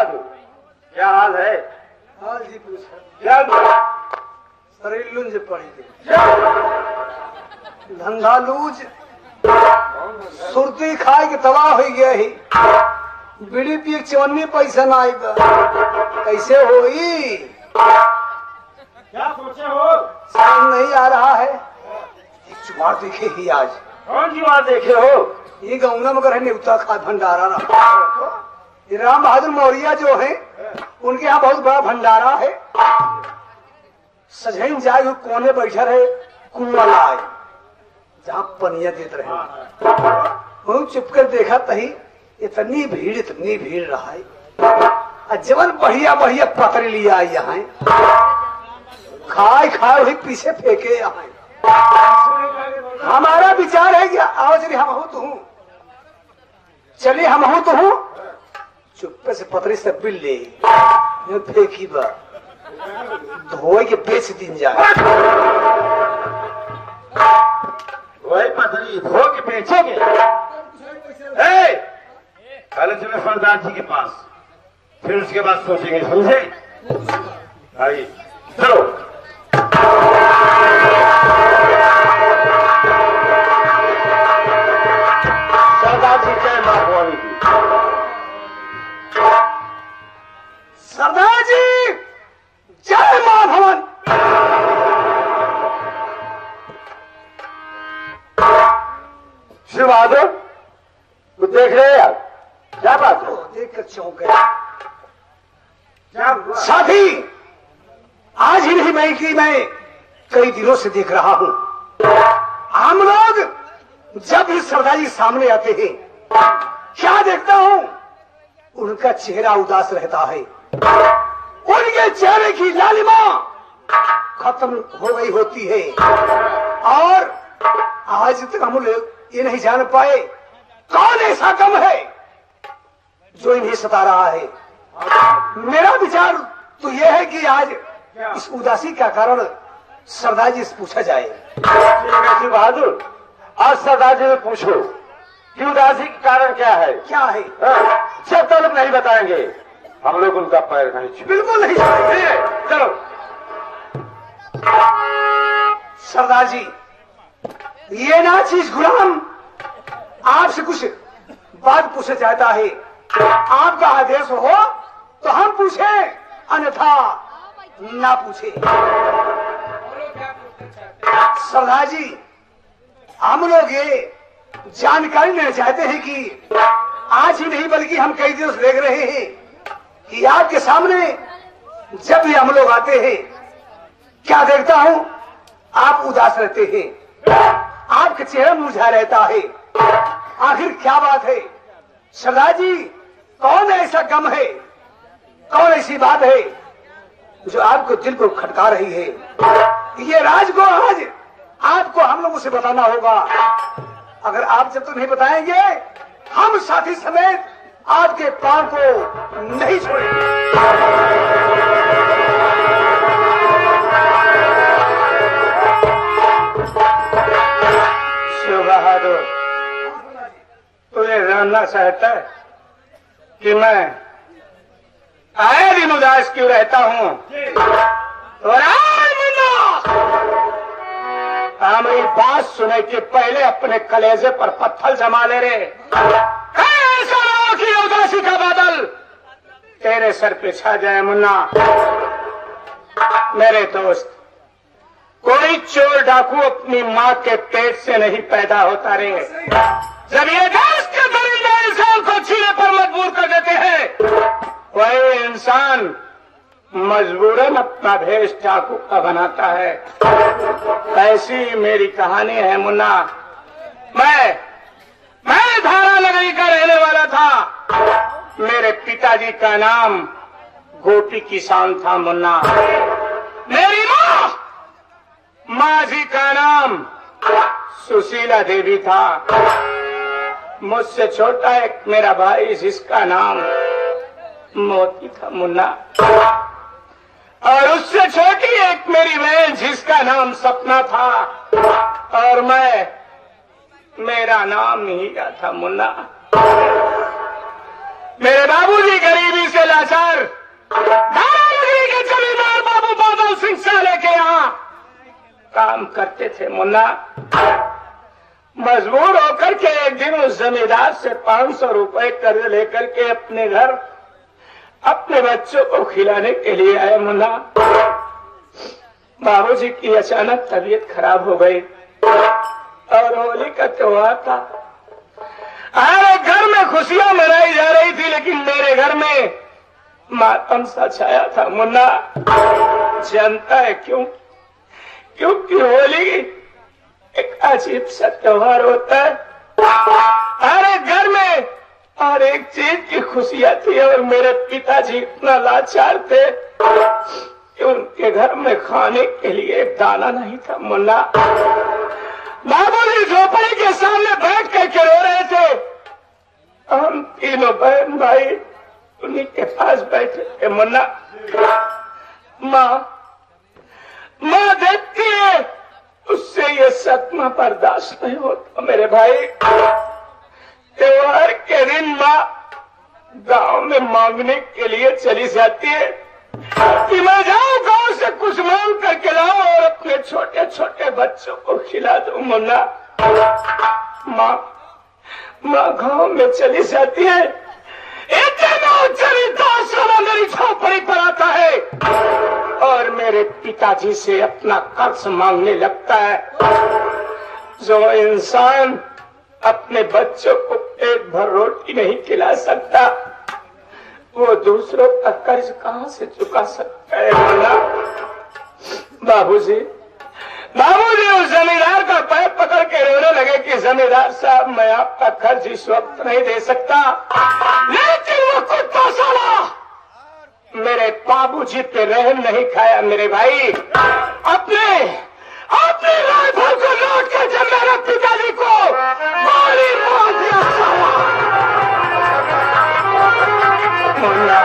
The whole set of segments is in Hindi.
बहादुर, क्या हाल है? हाल जी पूछा क्या शरीर लुंज पड़ी धंधा लूज सुरती खाए के तबाह हो गया ही बीड़ी पी चवन्नी पैसा ना आएगा कैसे होई? क्या सोचे हो? समझ नहीं आ रहा है। एक जुगाड़ देखे ही आज। कौन सी बात देखे हो? ये गौना मगर है नेवता खा भंडारा रहा। ये राम बहादुर मौर्य जो है उनके यहाँ बहुत बड़ा भंडारा है। सजैन जाए हुए कोने बैठा रहे कुआं लाए जहाँ पनिया देते रहे। चुपकर देखा तही इतनी भीड़ रहा है। जवन बढ़िया बढ़िया पकड़ लिया यहाँ खाए हुई पीछे फेंके यहाँ। हमारा विचार है कि आओ चलिए हम हूं तो हूं, चलिए हम हूं तो हूं। चुप्पे से पतरी से बिल ले फेंकी बा धोए के बेच दिन जाए। वही पतरी धो के बेचेंगे? पहले चले सरदार जी के पास, फिर उसके बाद सोचेंगे, समझे? आइए चलो। सरदार जी जय मां भवानी की। सरदार जी जय मां भवानी। शिव बहादुर कुछ देख रहे हैं यार? क्या बात है? देख कर चौंक गया। साथी आज ही नहीं मैं कि मैं कई दिनों से देख रहा हूं हम लोग जब भी सरदार जी सामने आते हैं क्या देखता हूं उनका चेहरा उदास रहता है। उनके चेहरे की लालिमा खत्म हो गई होती है और आज तक हम लोग ये नहीं जान पाए कौन ऐसा गम है जो इन्हें सता रहा है। मेरा विचार तो यह है कि आज इस उदासी का कारण सरदार जी से पूछा जाए। शिव बहादुर आज सरदार जी से पूछो कि उदासी के कारण क्या है? क्या है? जब तक नहीं बताएंगे हम लोग उनका पैर नहीं छूएंगे। बिल्कुल नहीं छूएंगे। चलो। सरदार जी ये ना चीज गुलाम आपसे कुछ बात पूछना चाहता है। आपका आदेश हो तो हम पूछे अन्यथा ना पूछे। सरदार जी हम लोग ये जानकारी लेना चाहते हैं कि आज ही नहीं बल्कि हम कई दिनों से देख रहे हैं कि आपके सामने जब भी हम लोग आते हैं क्या देखता हूं आप उदास रहते हैं, आपका चेहरा मुरझा रहता है। आखिर क्या बात है? सरदार जी कौन ऐसा गम है, कौन ऐसी बात है जो आपको दिल को खटका रही है? ये राज को आज आपको हम लोगों से बताना होगा। अगर आप जब तक नहीं बताएंगे हम साथी समेत आपके पांव को नहीं छोड़ेंगे। शिव बहादुर तुझे जानना चाहता है कि मैं आए दिन उदास क्यों रहता हूँ? हमारी बात सुने के पहले अपने कलेजे पर पत्थर जमा ले रे। ऐसा ना हो कि उदासी का बादल तेरे सर पे छा जाए। मुन्ना मेरे दोस्त, कोई चोर डाकू अपनी माँ के पेट से नहीं पैदा होता रे। जब ये देश के दरिंदे इंसान को छीने पर मजबूर कर देते हैं वही इंसान मजबूरन अपना भेष डाकू का बनाता है। ऐसी मेरी कहानी है मुन्ना। मैं धारा नगरी का रहने वाला था। मेरे पिताजी का नाम गोपी किसान था मुन्ना। मेरी माँ जी का नाम सुशीला देवी था। मुझसे छोटा एक मेरा भाई जिसका नाम मोती था मुन्ना, और उससे छोटी एक मेरी बहन जिसका नाम सपना था, और मेरा नाम हीरा था मुन्ना। मेरे बाबूजी गरीबी से लाचार धारानगरी के जमींदार बाबू बादल सिंह साले के यहाँ काम करते थे। मुन्ना, मजबूर होकर के एक दिन उस जमींदार से 500 रुपए कर्ज लेकर के अपने घर अपने बच्चों को खिलाने के लिए आए। मुन्ना, बाबूजी की अचानक तबीयत खराब हो गई और होली का त्योहार था। हमारे घर में खुशियां मनाई जा रही थी, लेकिन मेरे घर में मातम सा छाया था। मुन्ना, जानता है क्यों? क्योंकि होली एक अजीब सा त्योहार होता है। हमारे घर में हर एक चीज की खुशियां थी और मेरे पिताजी इतना लाचार थे कि उनके घर में खाने के लिए एक दाना नहीं था। मुन्ना, बाबूजी झोपड़ी के सामने बैठ करके रो रहे थे। हम तीनों बहन भाई उन्हीं के पास बैठे थे। मुन्ना, माँ देखती है, उससे ये सदमा बर्दाश्त नहीं होता। मेरे भाई, त्योहार के दिन माँ गांव में मांगने के लिए चली जाती है कि मैं जाऊं गांव से कुछ मांग करके लाऊं और अपने छोटे छोटे बच्चों को खिला दूं। मुन्ना, माँ गांव में चली जाती है, इतना जमींदार मेरी झोपड़ी पर आता है और मेरे पिताजी से अपना कर्ज मांगने लगता है। जो इंसान अपने बच्चों को पेट भर रोटी नहीं खिला सकता, वो दूसरों का कर्ज कहां से चुका सकता है? मुन्ना, बाबूजी उस जमींदार का पैर पकड़ के रोने लगे कि जमींदार साहब, मैं आपका कर्ज इस वक्त नहीं दे सकता, लेकिन वो कुत्ता साला मेरे बाबूजी पे रहम नहीं खाया। मेरे भाई, अपने राइफल को लौट कर जब मेरे पिताजी को गोली मार दिया साला। मुन्ना,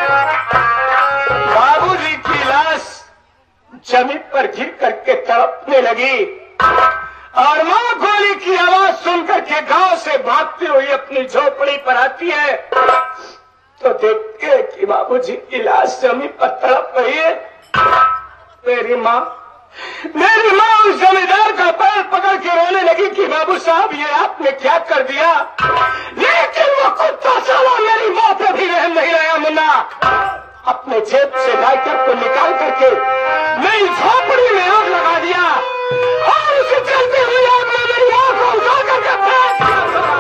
बाबूजी की लाश जमीन पर गिर करके तड़पने लगी और माँ गोली की आवाज सुनकर के गांव से भागती हुई अपनी झोपड़ी पर आती है तो देखते हैं कि बाबूजी की लाश जमीन पर तड़प रही है। मेरी माँ उस जमींदार का पैर पकड़ के रोने लगी कि बाबू साहब, ये आपने क्या कर दिया? लेकिन वो कुत्ता साला मेरी माँ पे भी रहम नहीं आया। मुन्ना, अपने जेब से लाइटर को निकाल करके मेरी झोपड़ी में आग लगा दिया और उसे चलते हुए आग में मेरी माँ को उठा करके फेंक दिया।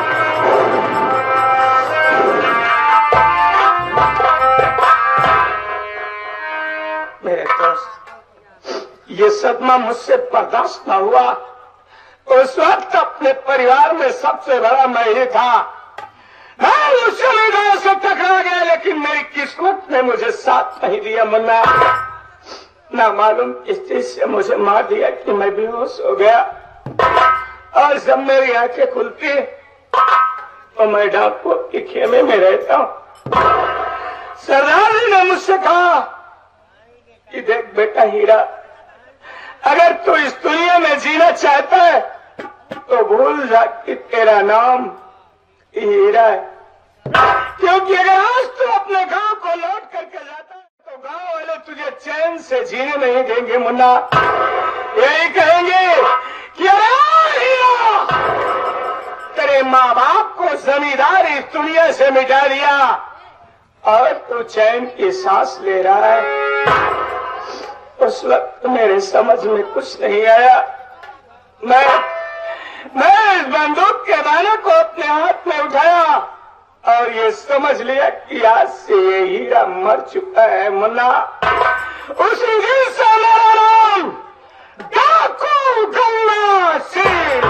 मेरे दोस्त, ये सदमा मुझसे बर्दाश्त न हुआ। उस वक्त अपने परिवार में सबसे बड़ा मैं ही था। मैं उस जमींदार से टकरा गया, लेकिन मेरी किस्मत ने मुझे साथ नहीं दिया। मुन्ना, ना मालूम किस चीज से मुझे मार दिया कि मैं बेहोश हो गया और जब मेरी आंखें खुलती तो मैं डाकुओं के खेमे में रहता हूँ। सरदार जी ने मुझसे कहा कि देख बेटा हीरा, अगर तू इस दुनिया में जीना चाहता है तो भूल जा कि तेरा नाम हीरा है, क्योंकि अगर आज तू अपने गांव को लौट करके जाता है तो गांव वाले तुझे चैन से जीने नहीं देंगे। मुन्ना, यही कहेंगे कि अरे हीरा, तेरे माँ बाप को जमींदार इस दुनिया से मिटा दिया और तू चैन की सांस ले रहा है। उस वक्त मेरे समझ में कुछ नहीं आया। मैं इस बंदूक के दाने को अपने हाथ में उठाया और ये समझ लिया कि आज से ये हीरा मर चुका है। मुन्ना, उसी दिन से मेरा नाम डाकू गंगा सिंह,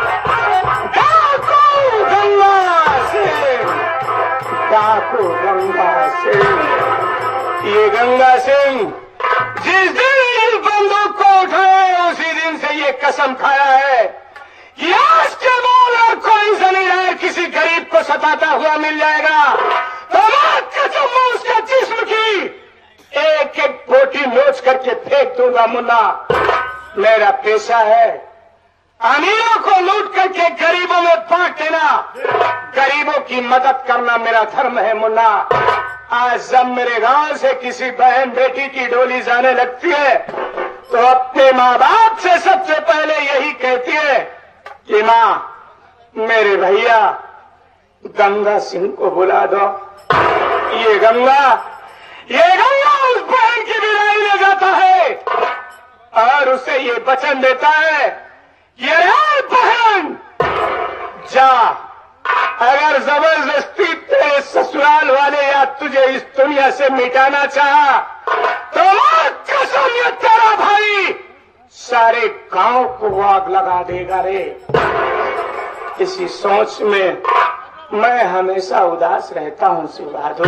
डाकू गंगा सिंह, डाकू गंगा सिंह। ये गंगा सिंह जिस दिन इस बंदूक को उठाया उसी दिन से ये कसम खाया है कि आज के बाद और कोई जमींदार किसी गरीब को सताता हुआ मिल जाएगा तो मैं कसम उसके जिस्म की एक एक बोटी नोच करके फेंक दूंगा। मुन्ना, मेरा पेशा है अमीरों को लूट करके गरीबों में बांट देना, गरीबों की मदद करना मेरा धर्म है मुन्ना। आज जब मेरे गांव से किसी बहन बेटी की डोली जाने लगती है तो अपने माँ बाप से सबसे पहले यही कहती है कि माँ मेरे भैया गंगा सिंह को बुला दो। ये गंगा उस बहन की विदाई ले जाता है और उसे ये वचन देता है ये रे बहन जा, अगर जबरदस्ती तेरे ससुराल वाले या तुझे इस दुनिया से मिटाना चाहा तो कसम ये तेरा भाई सारे गांव को आग लगा देगा रे। इसी सोच में मैं हमेशा उदास रहता हूँ शिव बहादुर।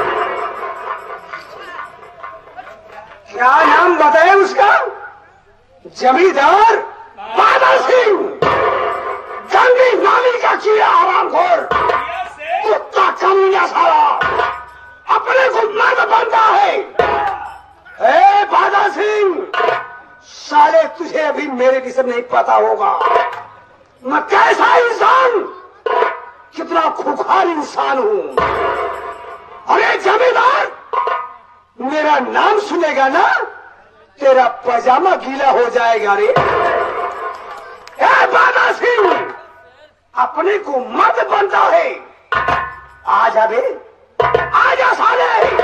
क्या नाम बताए उसका? जमींदार बादल सिंह, गंदी नाली का कीड़ा हरामखोर, कुत्ता कमीना साला, अपने को मर्द बनता है। ए बादल सिंह, साले तुझे अभी मेरे विषय नहीं पता होगा मैं कैसा इंसान, कितना खुखार इंसान हूँ। अरे जमींदार, मेरा नाम सुनेगा ना तेरा पजामा गीला हो जाएगा रे। ए बादल सिंह, अपने को मत बनता है, आजा बे, आजा साले।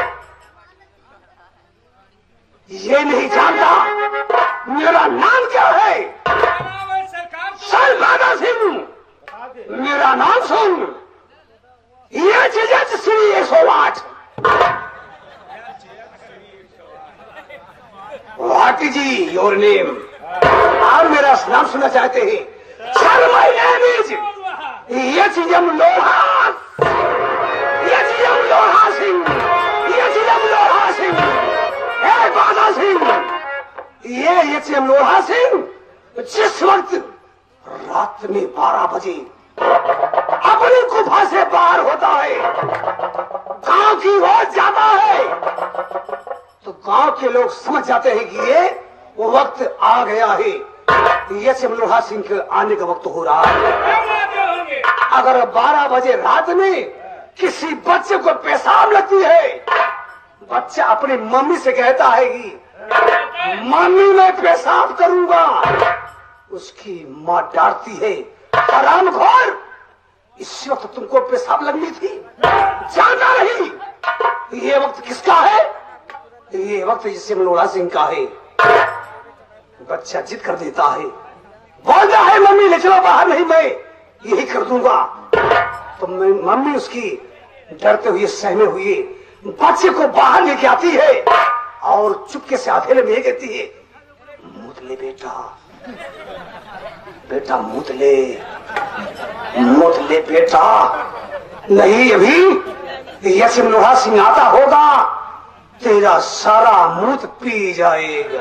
ये नहीं जानता मेरा नाम क्या है? सर बादल सिंह, मेरा नाम सुन, ये चीज Shri 108। What is your name? आप मेरा नाम सुनना चाहते हैं? सर माय नेम इज यचियम लोहा, यचियम लोहा सिंह, यचियम लोहा सिंह। ए बादल सिंह, ये यचियम लोहा सिंह जिस वक्त रात में 12 बजे अपनी गुफा से बाहर होता है, गांव की ओर जाता है, तो गांव के लोग समझ जाते हैं कि ये वो वक्त आ गया है, ये लोहा सिंह के आने का वक्त हो रहा है। अगर 12 बजे रात में किसी बच्चे को पेशाब लगती है, बच्चा अपनी मम्मी से कहता है कि मम्मी मैं पेशाब करूंगा, उसकी माँ डांटती है हरामखोर, इस वक्त तुमको पेशाब लगनी थी, जानता नहीं। ये वक्त किसका है? ये वक्त जिससे लोहा सिंह का है। बच्चा जिद कर देता है, बोलता है मम्मी ले चलो बाहर, नहीं मैं यही कर दूंगा। तो मम्मी उसकी डरते हुए सहमे हुए बच्चे को बाहर लेके आती है और चुपके से अधेले में कहती है मूत ले बेटा, बेटा मूत ले, मूत ले बेटा। नहीं अभी यश लोहा सिंह आता होगा, तेरा सारा मूत पी जाएगा।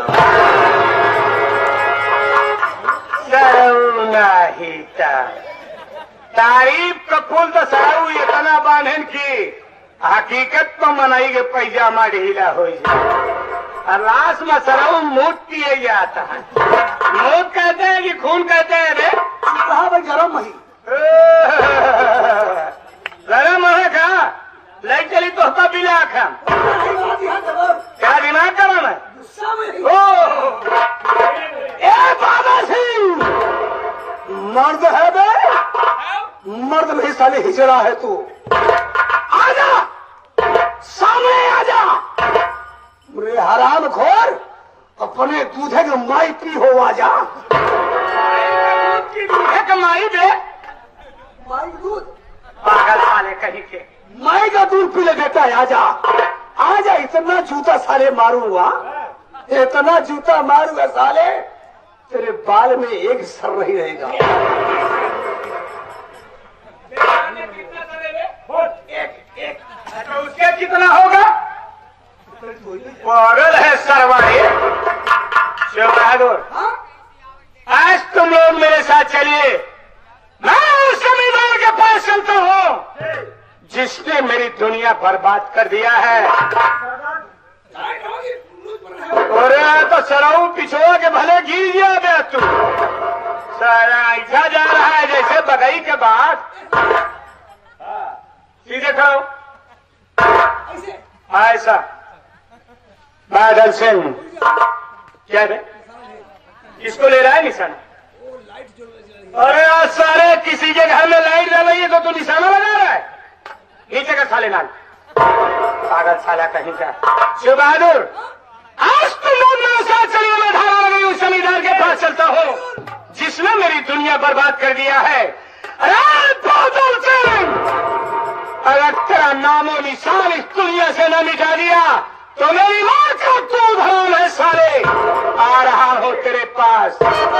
तारीफ का फूल तो सराऊ इतना बांधन की हकीकत तो मनाई के पैजामा ढीला हो जाए। लाश में सराऊ मूत पिए जाता है। मूत कहते हैं कि खून कहते हैं रे? कहा भाई गरम ही गरम है का लाइट चली तो होता बिला खा क्या दिमाग गरम है? ए बादल सिंह, मर्द है बे, मर्द नहीं साले हिजड़ा है तू। आजा सामने आजा, मेरे हराम खोर, अपने दूधे के माई पी हो, आजा। दूधे का माई बे, माई दूध पागल साले कहीं के, माई का दूध पी ले बेटा, आजा आजा। इतना जूता साले मारूंगा, इतना जूता मारूंगा साले, तेरे बाल में एक सर नहीं रहेगा। एक तो उसके कितना होगा? पागल है सरवारी। शिव बहादुर, आज तुम लोग मेरे साथ चलिए, मैं उस जमींदार के पास चलता हूँ जिसने मेरी दुनिया बर्बाद कर दिया है। और तो सराऊ पिछुआ के भले गिर गया बे तू, सारा ऐसा जा रहा है जैसे बगई के बाद। सीधे खाओ ऐसा। बादल सिंह क्या है? किसको ले रहा है निशाना? अरे आज सारे किसी के घर में लाइट जल रही है तो तू निशाना लगा रहा है। नीचे का साले नाल पागल साला कहीं का। शिव बहादुर आज तुम लोग मेरे साथ चलिए, मैं धारा लगी उस जमींदार के पास चलता हूँ जिसने मेरी दुनिया बर्बाद कर दिया है। अरे बादल सिंह, अगर तेरा नामो निशान इस दुनिया से न मिटा दिया तो मेरी मां का तू धर्म है साले। आ रहा हो तेरे पास।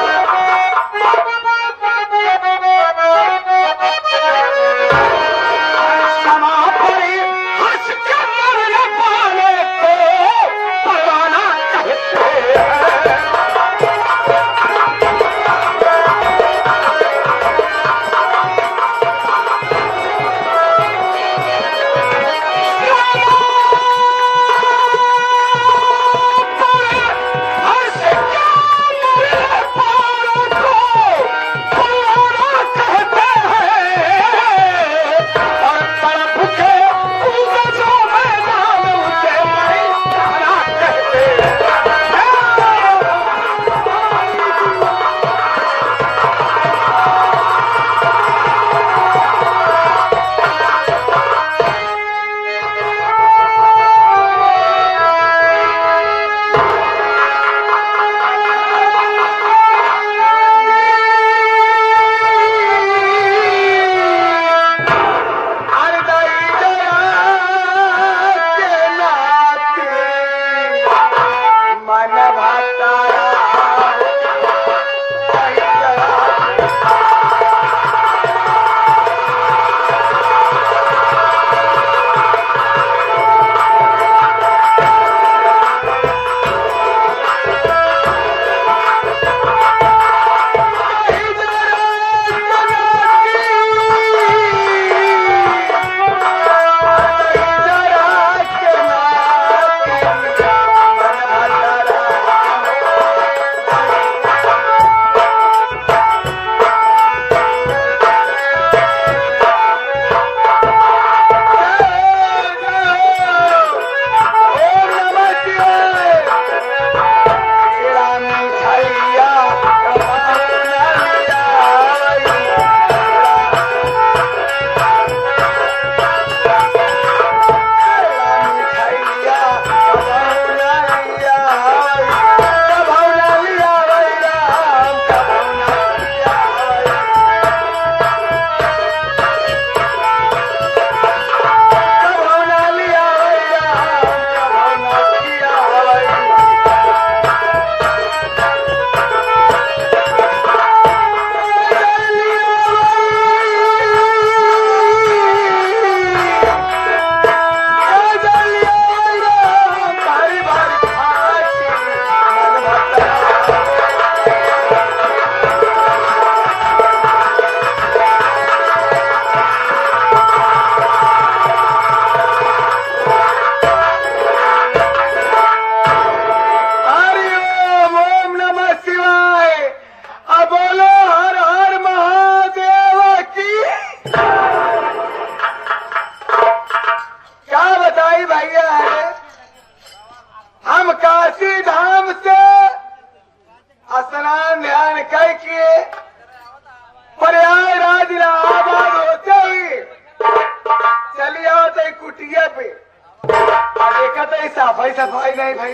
सफाई सफाई नहीं भाई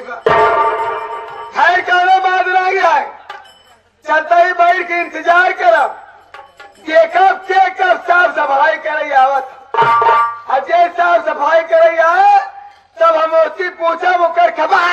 खैर कहने बाद रह गया है। चलता ही बैठ के इंतजार करब देखब के कब साफ सफाई करे आवत। अजय साफ सफाई करे आए तब हम उसकी पूछा वो कर खबा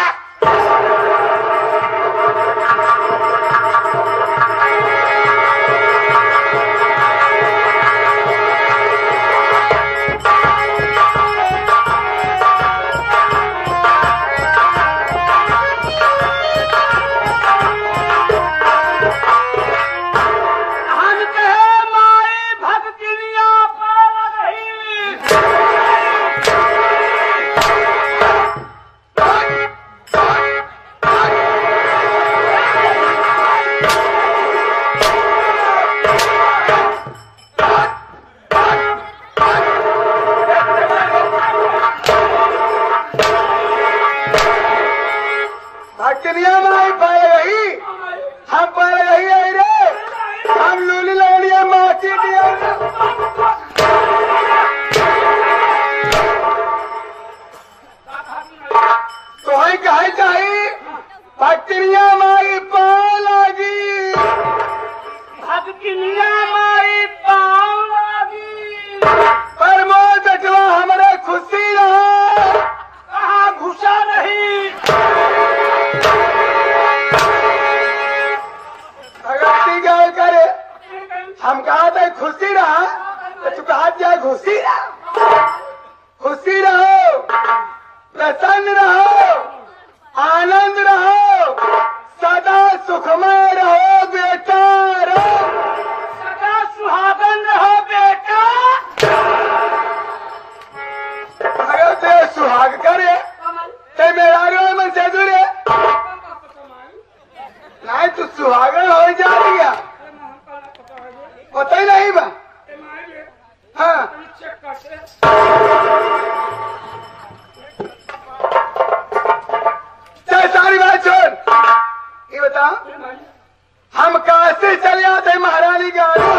चल सारी बात छोड़, ये बता हम काशी चले आते महारानी गाड़ो।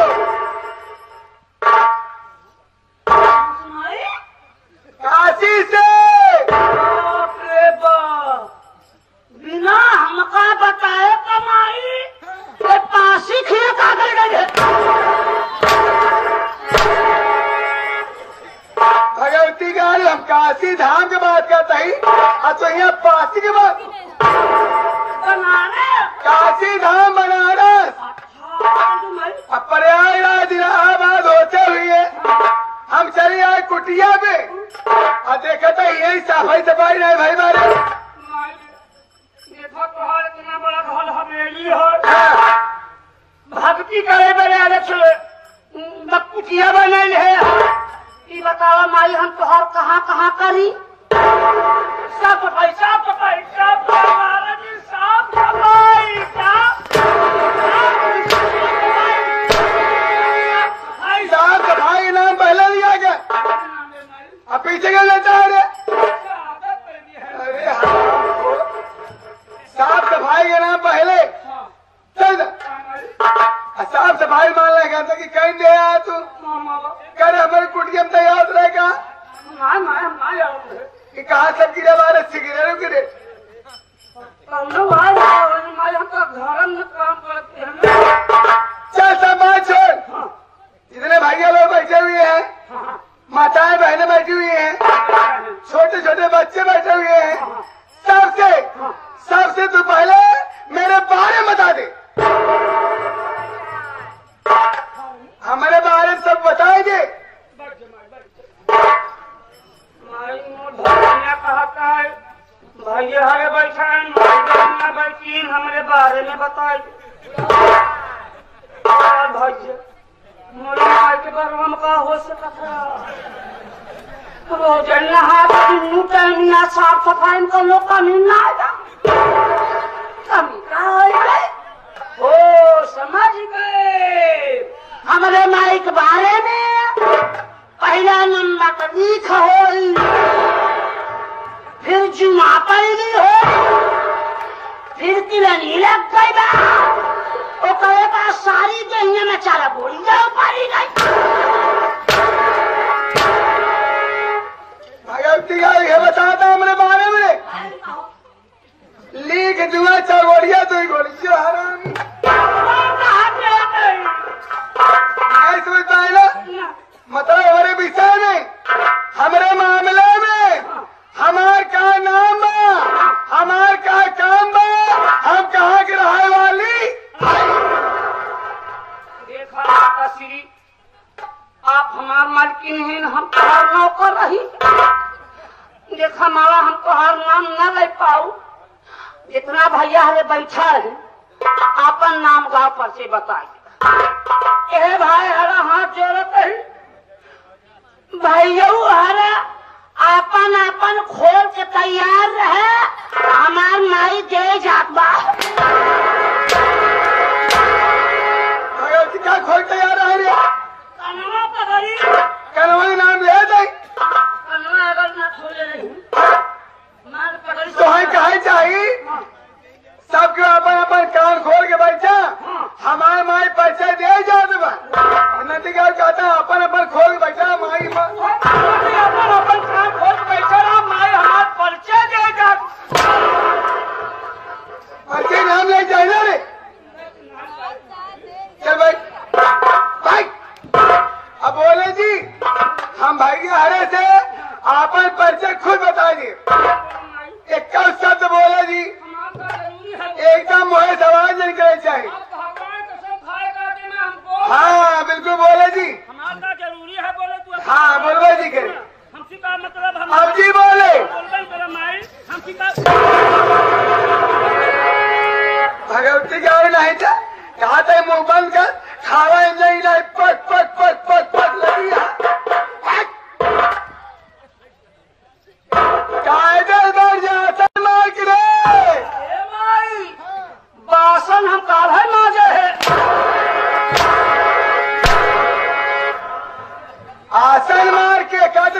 काशी से बिना हमका बताए कमाई ये पासी खिए का कर गए। भगवती गाड़ी हम काशी धाम की बात करते ही, अब तो यहाँ पासी की बात। बनाने काशी धाम बनारस अब प्रयागराज इलाहाबाद होते हुए हम चले आए कुटिया पे और देखा तो यही सफाई सफाई नहीं भाई मारे। देखो तोहार इतना बड़ा घर हवेली है, भक्ति करे बड़े अलग कुटिया बनल है। ये बताओ माई हम तोहार कहाँ कहाँ करी? सब पैसा पैसा सब साफ सफाई नाम पहले लिया गया, अब पीछे क्या लेता है रे? अरे हाँ, साफ सफाई के नाम पहले चल। साफ सफाई मान लगा था कि कहीं दे आया तू कर हमारे कुटिया में तैयार रहेगा कि कहाँ सब गिरे बारे से गिरे गिरे। चल सब बात छोड़, जितने भैया लोग बैठे हुए हैं, माताएं बहनें बैठी हुई हैं, छोटे छोटे बच्चे बैठे हुए हैं, सबसे तू पहले मेरे बारे में बता दे। हमारे बारे में सब बताएंगे। भैया हरे बैठे बैठी हमारे बारे में बताए भैया मोरे माई के बारे का हो सकता रोज नहा टाइम साफ सफाई का लोग कमी ना आएगा, कमी का हो समझ गए। हमारे माई के बारे में पहला नंबर तो लिख हो, फिर जुमा पहली हो, फिर तिलनी लग गई बा, वो कहे बा सारी दहिया में चारा बोली जाओ पारी गई। भगवती ये बताता हमारे बारे में लिख दूंगा चौड़िया तो गोली हरामी नहीं समझ पाए ना। मतलब हमारे विषय में हमारे मामले में हमार का नाम बा, हमार का काम बा, हम कहाँ के रहे वाली। देखा श्री आप हमार मालकिन हैं, हम तोहार नौकर रही। देखा माला हम तोहार नाम न ले पाऊ, जितना भैया हरे बैठा है अपन नाम गाँव पर से बताए। ए भाई हरा हाथ जोड़त है, भैया हरा अपन अपन खोल के तैयार रहे, हमार माई दे जात बा। क्या खोल तैयार रहे रे? कनवा पकड़ी, कनवा नाम ले दे, कनवा अगर ना खोले नहीं मार पकड़ी तो है कहे चाहिए सबके अपन अपन कान खोल के बैठा, हमारे माई पैसे दे जाते बा। नती क्या कहता है अपन अपन खोल के बैठा माई अपन अपन कान खोल के बैठा रहा, माई हमार परिचय दे जात। परिचय नाम ले जाए रे। चल भाई भाई अब बोले जी हम भाई हरे से अपन परिचय खुद बताइए। एक शब्द बोले जी, एकदम मुहे सवाल नहीं करे चाहिए। हाँ बिल्कुल बोले जी, हमारा जरूरी है बोले तू। हाँ बोलबे जी करे। हमसे का मतलब हम अब जी बोले हमसे का भगवती गाड़ी नहीं था, कहा था मुंह बंद कर, खावा नहीं नहीं पट पट पट पट पट लगी कायदे बढ़ जाता मार के रे। बासन हम काढ़े माजे है। आसन मार के कहते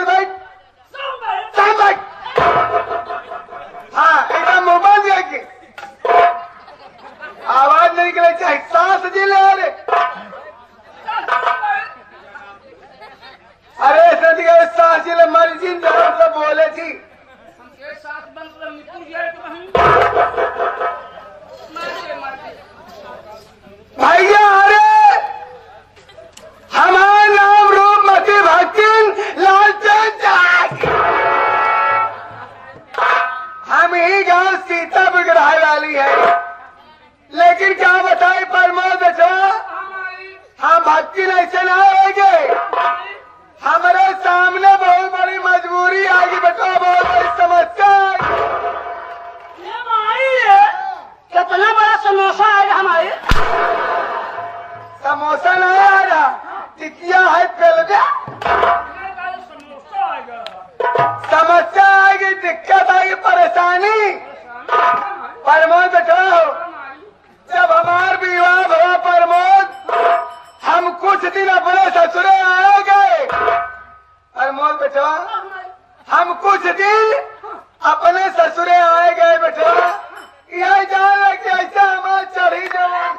समस्या आएगी, दिक्कत आएगी, परेशानी। प्रमोद बेटा, जब हमार विवाह हुआ प्रमोद, हम कुछ दिन अपने ससुरे आए गए। प्रमोद बेटा, हम कुछ दिन अपने ससुरे आए गए बेटा। यह जान रहे कि ऐसा हमारे चढ़ी जवान,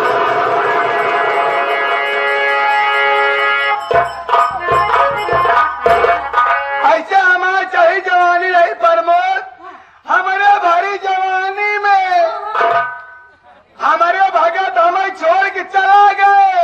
ऐसा हमारे चढ़ी जवानी रही प्रमोद। हमारे भरी जवानी में हमारे भगत हमें छोड़ के चला गए।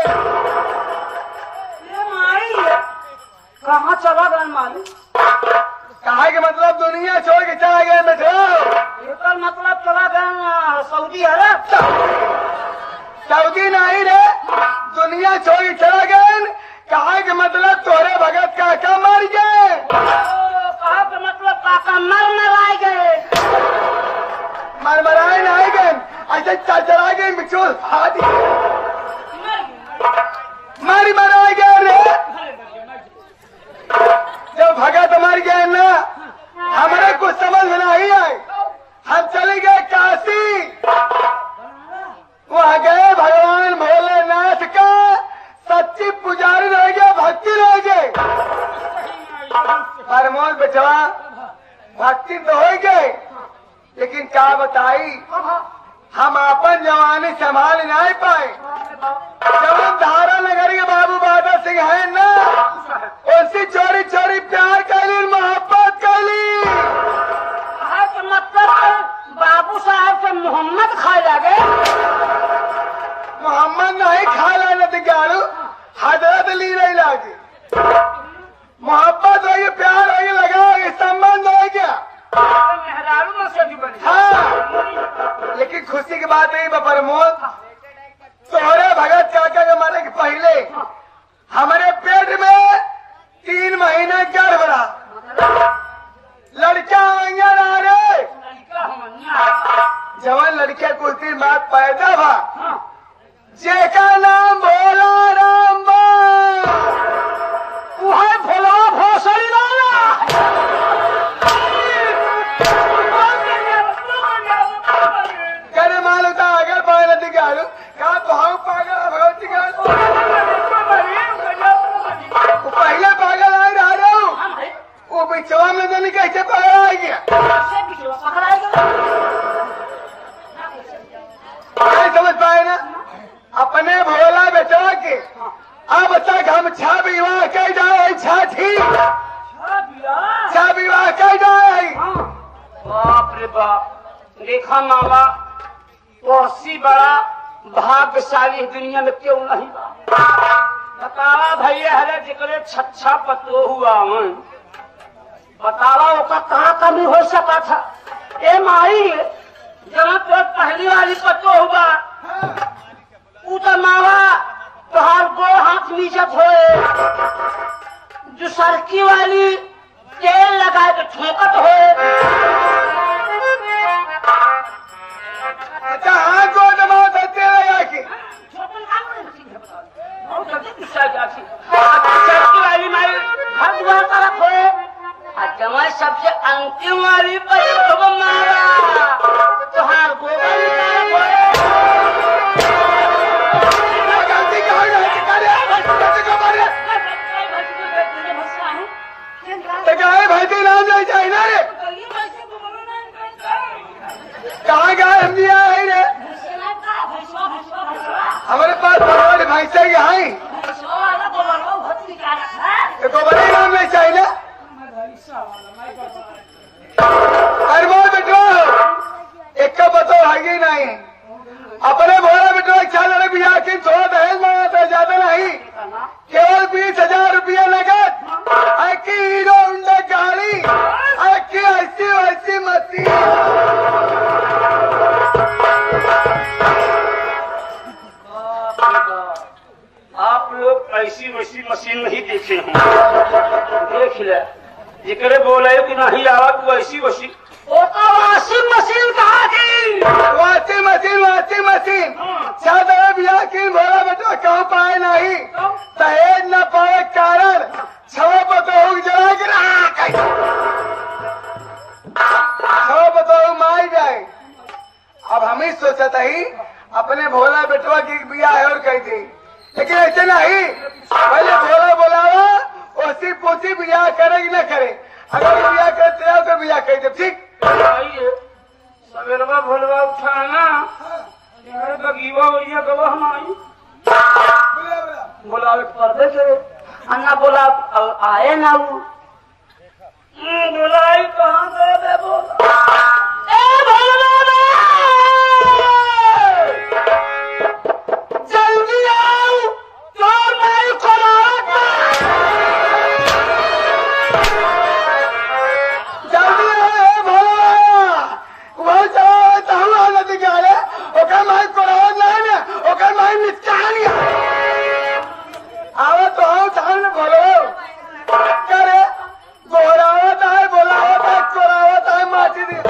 कहाँ चला गए मालिक? कहा के मतलब दुनिया छोड़ के चला गए बेटा। एकर मतलब चला गए सऊदी अरब। सऊदी नहीं रे, दुनिया छोड़ के चला गए। कहा के मतलब तोरे भगत काका मर गए। कहा के मतलब काका मर गए। मरमराए नहीं गए, ऐसे चला गए, बिचोल फाटी मारी मराए गए रे। जब भगत मर गए ना, हमारे कुछ समझ में नहीं आए। हम चले गए काशी, वहाँ गए भगवान भोलेनाथ का सच्ची पुजारी रह गया, भक्ति रह गए। प्रमोद बेटा, भक्ति तो हो गए, लेकिन क्या बताई, हम अपन जवानी संभाल नहीं पाए। जब धारा नगर के बाबू बादल सिंह है ना, उनसे चोरी चोरी प्यार कैली, मोहब्बत कैली। मतलब बाबू साहब से मोहम्मद खा लगे। मोहम्मद नहीं खा लेना गाड़ू, हजरत ली नहीं लागे। मोहब्बत हो गई, प्यार हो गया, लगा हो गया, संबंध हो गया। मेहरारू में से भी बनी। हाँ, लेकिन खुशी की बात नहीं प्रमोद, तोहरे भगत काका के मरने के पहले हमारे पेट में 3 महीने गर्भ रहा। लड़का अंगन आ रे, जवान लड़किया कुछ दिन बाद पैदा हुआ, जेका नाम भोला राम बा। वह भोला भोसड़ी वाला। करे मालूम था अगर पागल दिखालू, कहा भाव पागल भगवती का पहले पागल आ रहा हूँ, वो बिचवा में तो नहीं कैसे पागल आ गया। नहीं समझ पाए ना, अपने भोला बेटा के अब तक हम 6 विवाह कह जाए, 6 थी 6 विवाह कह जाए। बाप रे बाप, देखा मामा, तो बड़ा भाग्यशाली दुनिया में क्यों नहीं बतावा भैया हरे जिकरे छच्छा पतो हुआ मन बतावा ओका कहाँ कमी हो सका था। ए माई, जहाँ तो पहली वाली पतो हुआ उ तो मावा तोहार 2 हाथ नीचत होए, जो सरकी वाली तेल लगाए तो ठोकत होए। अच्छा हाथ को दबाओ देते लगा के सरकी वाली माई हर दुआ तरफ होए, जमा सबसे अंतिम वाली पर मारा तोहार गोबर तरफ होए। गाय भैंसी नाम नहीं चाहिए ना रे, कहाँ गाय हम दिया है रे, हमारे पास बड़े भैंसे के हैं, गोबरी नाम नहीं चाहिए ना। अरे वो बेटो एक का बतो है नहीं, अपने भोला बेटो 4 लड़े भी आके थोड़ा दहेज मांगा था, ज्यादा नहीं, केवल 20,000 रुपया नगद, की हीरो होंडा गाड़ी, की ऐसी वैसी मशीन। आप लोग ऐसी वैसी मशीन नहीं देखे हैं, देख ले जिक्र बोले कि नहीं आवत वैसी वैसी वाशिंग मशीन कहा थी। वाशिंग मशीन चादर बिया की भोला बेटा कहाँ पाए नहीं, दहेज न पाए कारण 6 बतो जला गिरा। सोचता ही अपने भोला बेटवा की बिया है और कही थी, लेकिन ऐसे नहीं, पहले भोला बोलावा ओसी पोसी बिया करे कि न करे, अगर बिया करते हो तो बिया कही दे। ठीक सवेरवा भोलवा उठाना बगीवा भैया गवा हम आई बोला पर्दे से अन्ना बोला आए ना वो बोला कहाँ गए बोला जल्दी आओ चोर नहीं खोला जल्दी आए भोला वह चला हुआ नदी के आए ओकर माई कोरावत नहीं ने ओकर माई निचानी आवे तो हम थान में भोलो करे गोरावत है बोलावत है कोरावत है माटी दी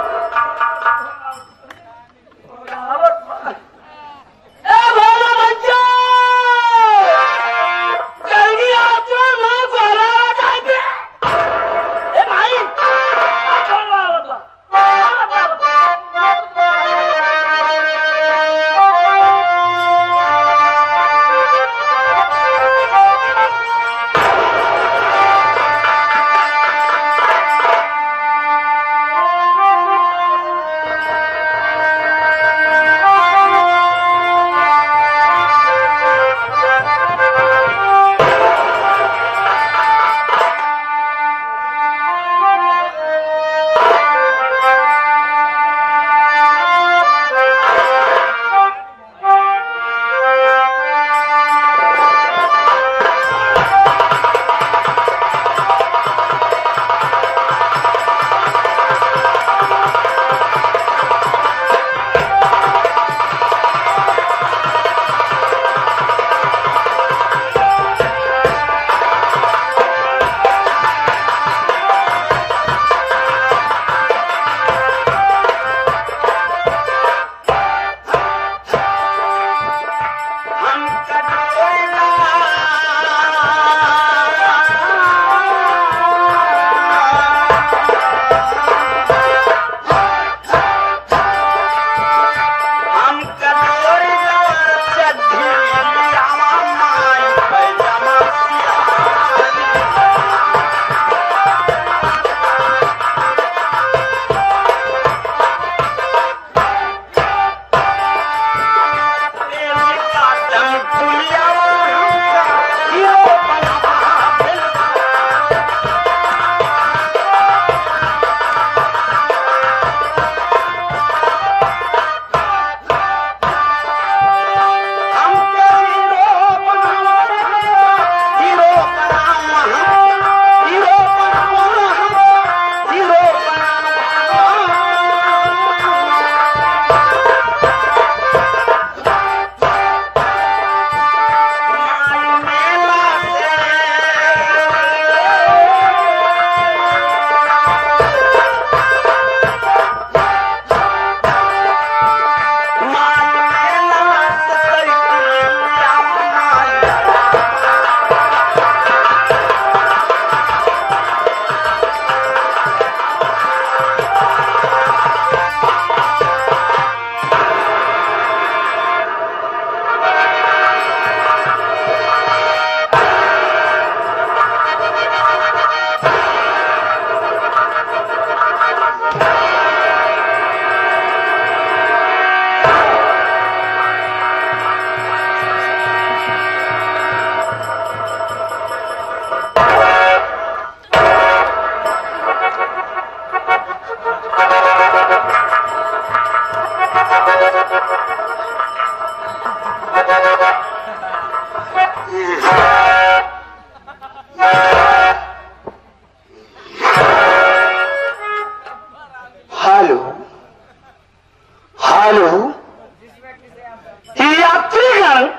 यात्रीगण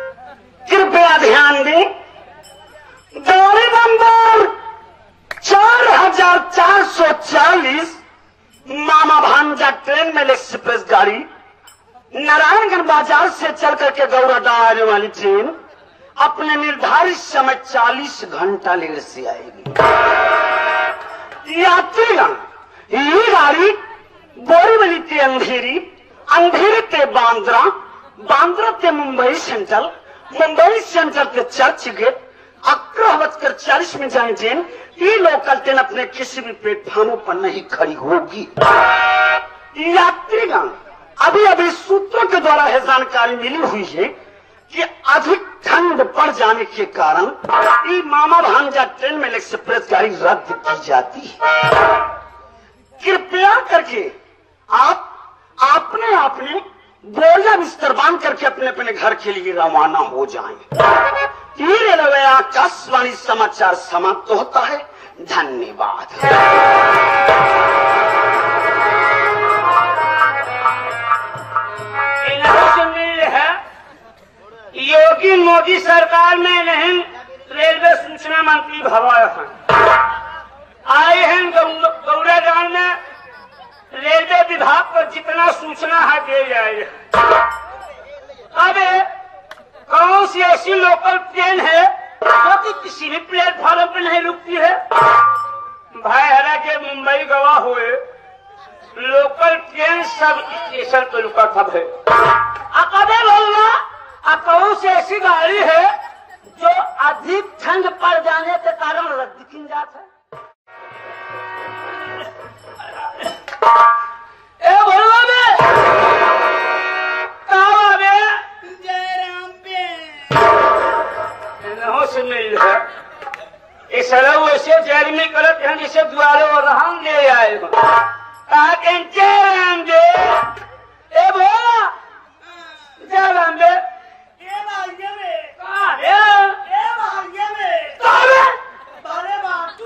कृपया ध्यान दें, गाड़ी नंबर 4440 मामा भांजा ट्रेन मेल एक्सप्रेस गाड़ी नारायणगंज बाजार से चल करके गौराडा आने वाली ट्रेन अपने निर्धारित समय 40 घंटा लेट से आएगी। यात्रीगण, ये गाड़ी बोरीवली के अंधेरी अंधेरे ते बांद्रा, बांद्रा ते मुंबई सेंट्रल, मुंबई सेंट्रल ते चर्च गेट, 11:40 में जाए ट्रेन। ये लोकल ट्रेन अपने किसी भी प्लेटफॉर्मों पर नहीं खड़ी होगी। यात्रीगण, अभी अभी सूत्रों के द्वारा यह जानकारी मिली हुई है कि अधिक ठंड पड़ जाने के कारण ये मामा भांजा ट्रेन में एक्सप्रेस गाड़ी रद्द की जाती है। कृपया करके आप अपने बोरिया बिस्तर बांध करके अपने अपने घर के लिए रवाना हो जाएं। ये रेलवे आकाशवाणी समाचार समाप्त होता है। धन्यवाद। योगी मोदी सरकार में नहीं, रेलवे सूचना मंत्री भवाए हैं, आए हैं गौराडान में। रेलवे विभाग को जितना सूचना है दे जाएगा। अब कौन सी ऐसी लोकल ट्रेन है जो कि किसी भी प्लेटफॉर्म पर नहीं रुकती है? भाई हरा के मुंबई गवा हुए लोकल ट्रेन सब स्टेशन पर रुका था भाई। अकबे बोलना, कौन सी ऐसी गाड़ी है जो अधिक ठंड पड़ जाने के कारण रद्द की जाता है? ए बोलवा में कावा में जयराम पे नहो से मिल है। ये सारा वैसे जयरमी करत हैं जैसे द्वारे और रहन ले आएगा। कहा के जयराम दे ए बोला जयराम दे ये भाग्य में कहा है ये भाग्य में तारे तारे बाटू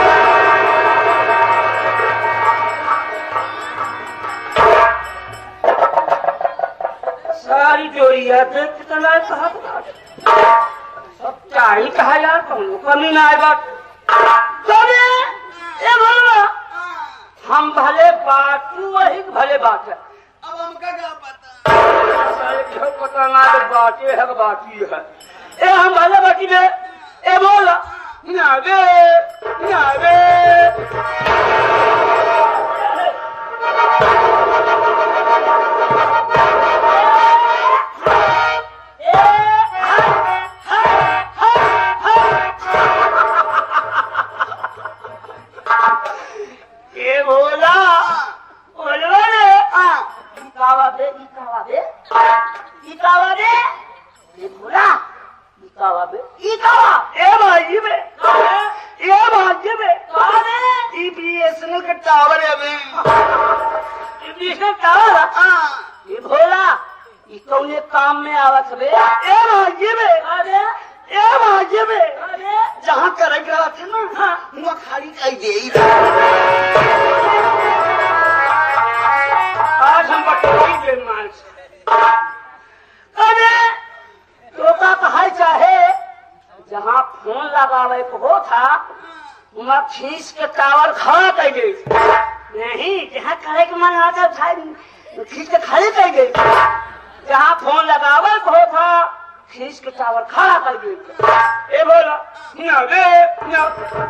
सारी जोड़िया देख कितना कहा सब चाही कहा यार कौन कमी ना आए बात ये बोलो हम भले बाटू वही भले बात है। अब हमका क्या पता सारे क्यों पता ना तो बाटे है बाटी है। ए हम भले बाटी में ए बोला नावे नावे काम में आवत बे जहाँ करे गया थे ना वहाँ खाली कही दे। आज हम बटोरी दे मांस अरे तोता कहा चाहे जहाँ फोन लगावे को था वहाँ खींच के टावर खड़ा कर गई। नहीं जहाँ करे के मन आता खींच के खड़ी कर गई। जहाँ फोन लगावे को था खींच के टावर खड़ा कर गई। ए बोला ना रे ना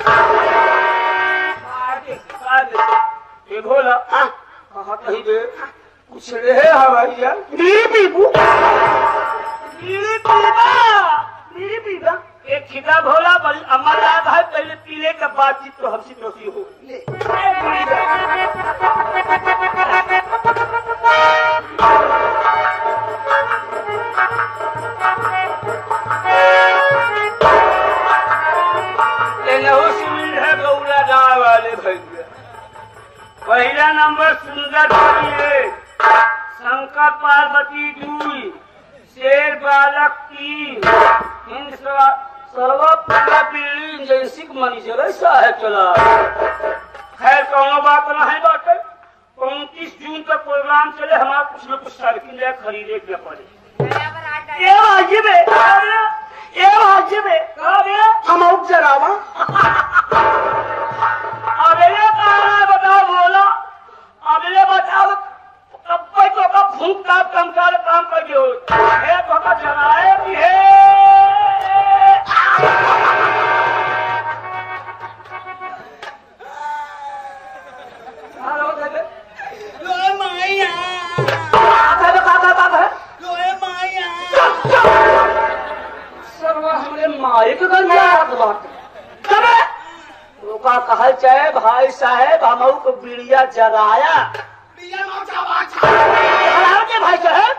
ए बोला कहा कही दे कुछ रहे हवाइया मेरी पीबा एक खिदा भोला बड़ी अमर याद है पहले पीले का बातचीत तो हमसे नौसी हो वाले भैया। पहला नंबर सुंदर शंकर पार्वती 2, शेर बालक 3, हिंद सर्वप्रिय पीढ़ी जैसी मनी चले है चला। खैर कौनो बात नहीं बात है। 29 जून तक प्रोग्राम चले हमारा कुछ न कुछ साइकिल खरीदे के पड़े। हम उठ जरावा अबेले बताओ बोला अबेले बताओ कब तो कब भूख का काम कर हो तो का जलाए भी है हेलो कहल चाहे भाई साहेब हमऊ को बीड़िया जगाया भाई साहेब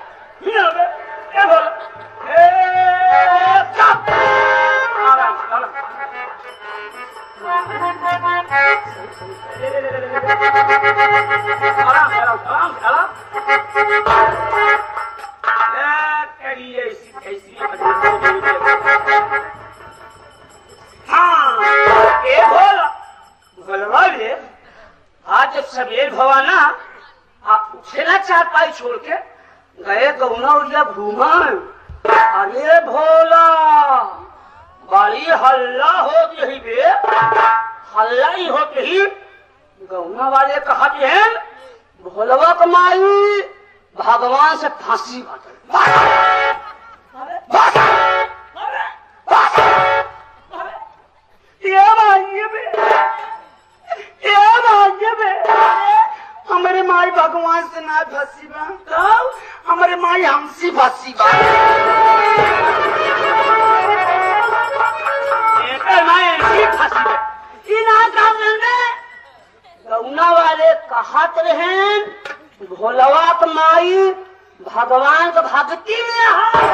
आज जब सवेर भवा ना आप उठेला चार पाई छोड़ के गए गौना उड़िया घूमा। अरे भोला बड़ी हल्ला हो गई बे, हल्ला ही होते ही गौना वाले कहा है भोलवा कमाई भगवान से फांसी हमारे माई भगवान से ना फंसी बा, हमारे माई हमसी फंसी बा। गौना वाले कहत रहे भोलवा माई भगवान का भक्ति में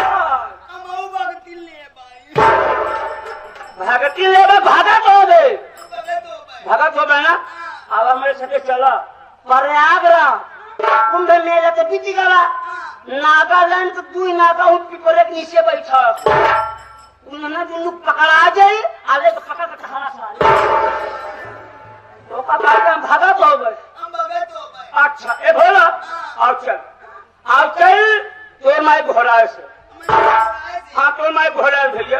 भगती ले भगत हो गए, भगत हो गए ना। अब हमारे साथ चला प्रयागराज कुंभ मेला तो बीती गला। नागालैंड तो तू नागा पीपरे के नीचे बैठा उन्होंने जो लोग पकड़ा जाए आगे तो पकड़ कर खाना सारे तो हम भगत हो गए। अच्छा ए भोला और चल तो मैं घोड़ा से, हाँ तो मैं घोड़ा भैया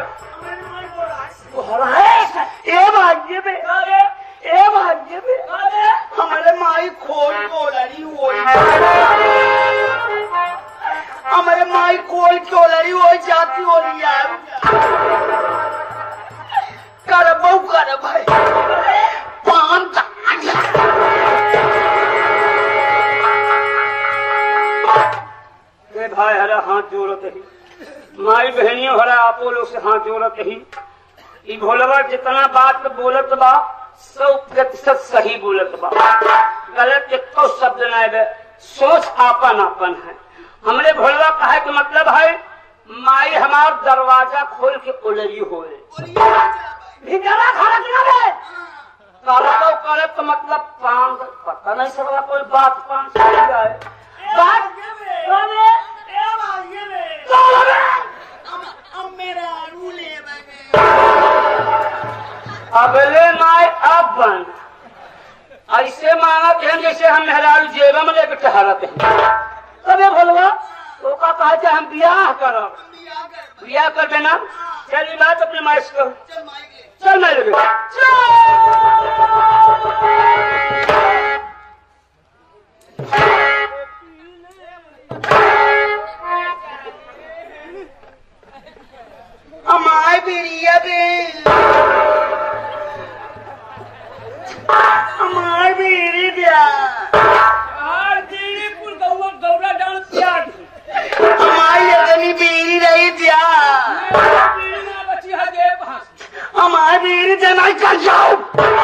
हमारे माई खोल कोलरी हो, हमारे माई कोल कोलरी हो जाती हो कर बहु कर भाई पान भाई हरा हाथ जोड़त ही माई बहनियों हरा आपो लोग से हाथ जोड़त ही। भोलवा जितना बात बोलत बा 100% सही बोलत बा, गलत एक शब्द नहीं बे। सोच आपन आपन है। हमरे भोलवा कहे के मतलब है माई हमार दरवाजा खोल के उलरी होए करे तो मतलब पान पता नहीं सकता कोई बात पान जाए बात अगले माय अब बन ऐसे मांगत हैं जैसे हम मेहरारू जेबा में लेकर टहरत हैं। तबे भोलवा तो का कहा हम ब्याह करब, ब्याह कर देना। चल बात अपने माई से कहो, चल मैं लगे हमारे बिरिया बे हमारे बीरी दिया गौरा डाल हमारी अगली बीरी नहीं दिया हमारी बीरी जना कर जाओ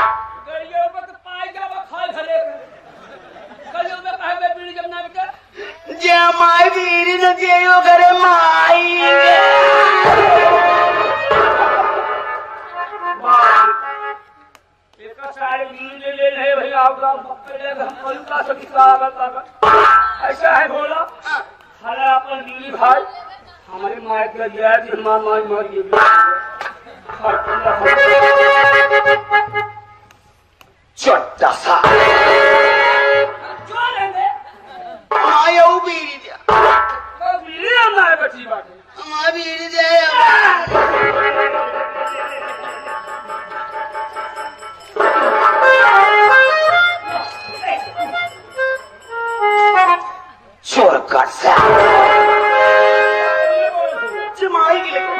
जे हमारी बीरी न जियो करे माई ऐसा है भोला हमारा अपन बीवी भाई हमारे माए का दिया माई मारी छोटा सा माया बीरी दिया बीरी हमारे बची बात हमारी बीरी दिया छोड़ कर जमाई के लिए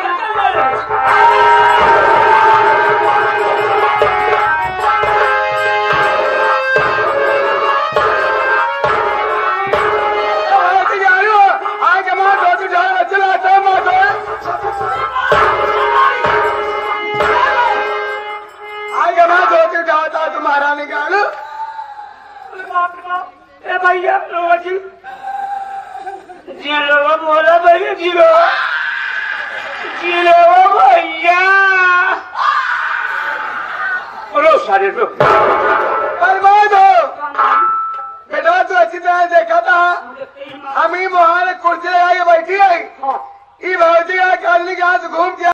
बाप रे बाप। ए भैया लो जी जी लो बोला भैया जी लो भैया रो सारे रो। बर्बाद हो बेटा, तो अच्छी तरह देखा था हम ही वहां कुर्सी लगा के बैठी है। ये भौजी का कालनी के हाथ घूम के